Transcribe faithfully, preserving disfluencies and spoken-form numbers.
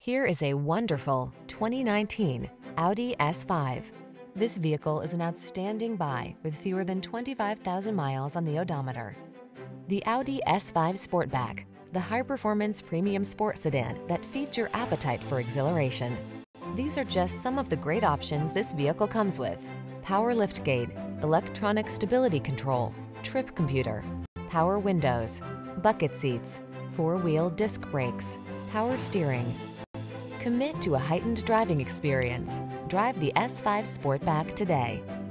Here is a wonderful twenty nineteen Audi S five. This vehicle is an outstanding buy with fewer than twenty-five thousand miles on the odometer. The Audi S five Sportback, the high-performance premium sport sedan that feeds your appetite for exhilaration. These are just some of the great options this vehicle comes with: power liftgate, electronic stability control, trip computer, power windows, bucket seats, four-wheel disc brakes, power steering. Commit to a heightened driving experience. Drive the S five Sportback today.